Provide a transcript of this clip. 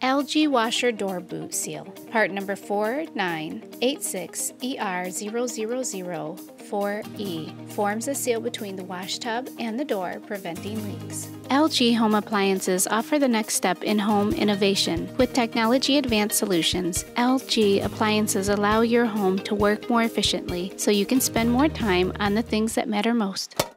LG washer door boot seal. Part number 4986ER0004E forms a seal between the wash tub and the door, preventing leaks. LG home appliances offer the next step in home innovation. With technology advanced solutions, LG appliances allow your home to work more efficiently so you can spend more time on the things that matter most.